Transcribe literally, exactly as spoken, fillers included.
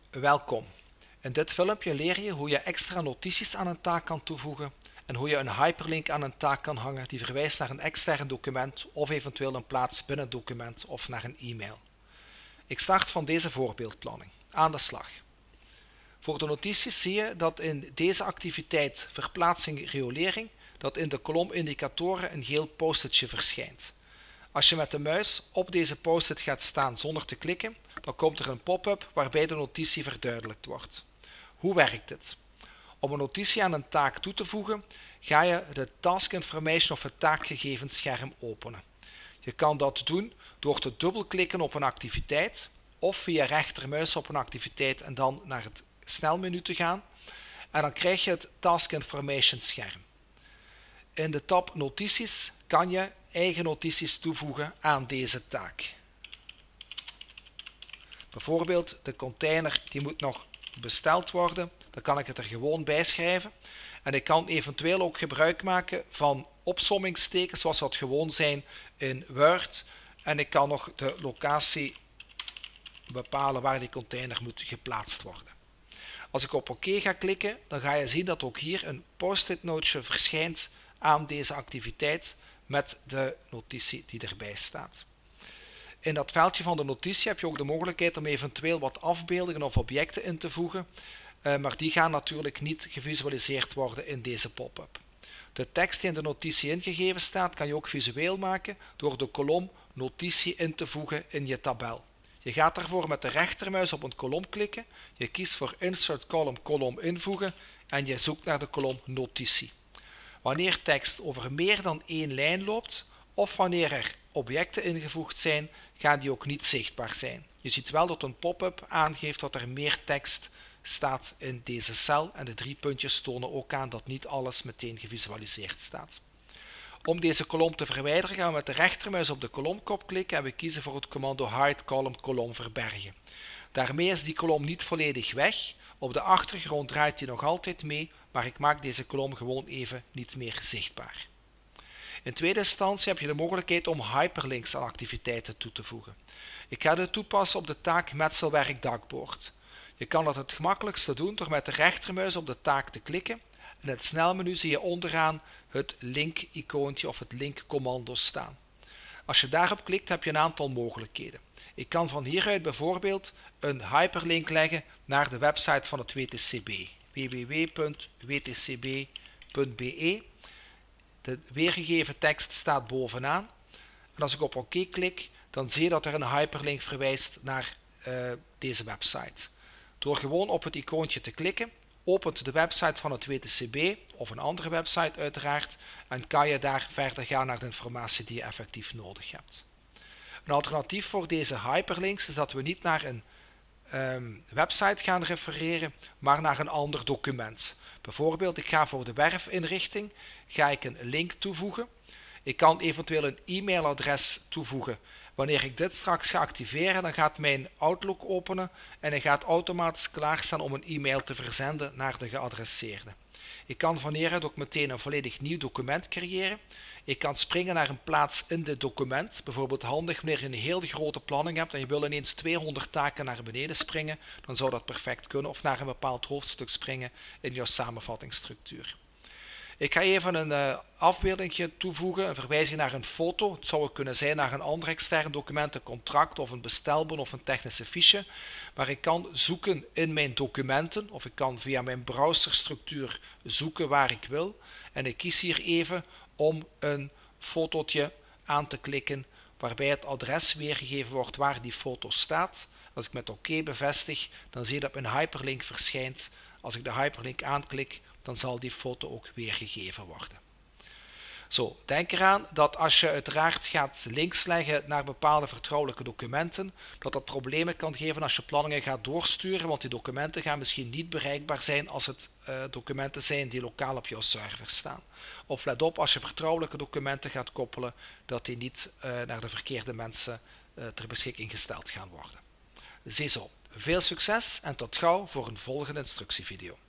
Welkom. In dit filmpje leer je hoe je extra notities aan een taak kan toevoegen en hoe je een hyperlink aan een taak kan hangen die verwijst naar een extern document of eventueel een plaats binnen het document of naar een e-mail. Ik start van deze voorbeeldplanning. Aan de slag. Voor de notities zie je dat in deze activiteit verplaatsing riolering dat in de kolom indicatoren een geel post-itje verschijnt. Als je met de muis op deze post-it gaat staan zonder te klikken, dan komt er een pop-up waarbij de notitie verduidelijkt wordt. Hoe werkt dit? Om een notitie aan een taak toe te voegen, ga je de Task Information of het taakgegevensscherm openen. Je kan dat doen door te dubbelklikken op een activiteit of via rechtermuis op een activiteit en dan naar het snelmenu te gaan. En dan krijg je het Task Information scherm. In de tab Notities kan je eigen notities toevoegen aan deze taak. Bijvoorbeeld de container die moet nog besteld worden, dan kan ik het er gewoon bij schrijven. En ik kan eventueel ook gebruik maken van opsommingstekens zoals dat gewoon zijn in Word. En ik kan nog de locatie bepalen waar die container moet geplaatst worden. Als ik op oké ga klikken, dan ga je zien dat ook hier een post-it nootje verschijnt aan deze activiteit met de notitie die erbij staat. In dat veldje van de notitie heb je ook de mogelijkheid om eventueel wat afbeeldingen of objecten in te voegen, maar die gaan natuurlijk niet gevisualiseerd worden in deze pop-up. De tekst die in de notitie ingegeven staat kan je ook visueel maken door de kolom notitie in te voegen in je tabel. Je gaat daarvoor met de rechtermuis op een kolom klikken, je kiest voor Insert Column, kolom invoegen en je zoekt naar de kolom notitie. Wanneer tekst over meer dan één lijn loopt of wanneer er objecten ingevoegd zijn, gaan die ook niet zichtbaar zijn. Je ziet wel dat een pop-up aangeeft dat er meer tekst staat in deze cel en de drie puntjes tonen ook aan dat niet alles meteen gevisualiseerd staat. Om deze kolom te verwijderen gaan we met de rechtermuis op de kolomkop klikken en we kiezen voor het commando Hide Column kolom verbergen. Daarmee is die kolom niet volledig weg. Op de achtergrond draait die nog altijd mee, maar ik maak deze kolom gewoon even niet meer zichtbaar. In tweede instantie heb je de mogelijkheid om hyperlinks aan activiteiten toe te voegen. Ik ga dit toepassen op de taak metselwerk dakboord. Je kan dat het gemakkelijkste doen door met de rechtermuis op de taak te klikken. In het snelmenu zie je onderaan het link-icoontje of het link-commando staan. Als je daarop klikt heb je een aantal mogelijkheden. Ik kan van hieruit bijvoorbeeld een hyperlink leggen naar de website van het W T C B, w w w punt w t c b punt b e. De weergegeven tekst staat bovenaan. En als ik op oké klik, dan zie je dat er een hyperlink verwijst naar uh, deze website. Door gewoon op het icoontje te klikken, opent de website van het W T C B of een andere website uiteraard en kan je daar verder gaan naar de informatie die je effectief nodig hebt. Een alternatief voor deze hyperlinks is dat we niet naar een um, website gaan refereren, maar naar een ander document. Bijvoorbeeld, ik ga voor de werfinrichting, ga ik een link toevoegen. Ik kan eventueel een e-mailadres toevoegen. Wanneer ik dit straks ga activeren, dan gaat mijn Outlook openen en hij gaat automatisch klaarstaan om een e-mail te verzenden naar de geadresseerde. Ik kan van hieruit ook meteen een volledig nieuw document creëren. Ik kan springen naar een plaats in dit document. Bijvoorbeeld handig wanneer je een heel grote planning hebt en je wil ineens tweehonderd taken naar beneden springen, dan zou dat perfect kunnen. Of naar een bepaald hoofdstuk springen in jouw samenvattingsstructuur. Ik ga even een uh, afbeelding toevoegen, een verwijzing naar een foto. Het zou ook kunnen zijn naar een ander extern document, een contract of een bestelbon of een technische fiche. Maar ik kan zoeken in mijn documenten of ik kan via mijn browserstructuur zoeken waar ik wil. En ik kies hier even om een fotootje aan te klikken waarbij het adres weergegeven wordt waar die foto staat. Als ik met oké bevestig, dan zie je dat mijn hyperlink verschijnt. Als ik de hyperlink aanklik, dan zal die foto ook weergegeven worden. Zo, denk eraan dat als je uiteraard gaat links leggen naar bepaalde vertrouwelijke documenten, dat dat problemen kan geven als je planningen gaat doorsturen, want die documenten gaan misschien niet bereikbaar zijn als het uh, documenten zijn die lokaal op jouw server staan. Of let op als je vertrouwelijke documenten gaat koppelen, dat die niet uh, naar de verkeerde mensen uh, ter beschikking gesteld gaan worden. Ziezo, veel succes en tot gauw voor een volgende instructievideo.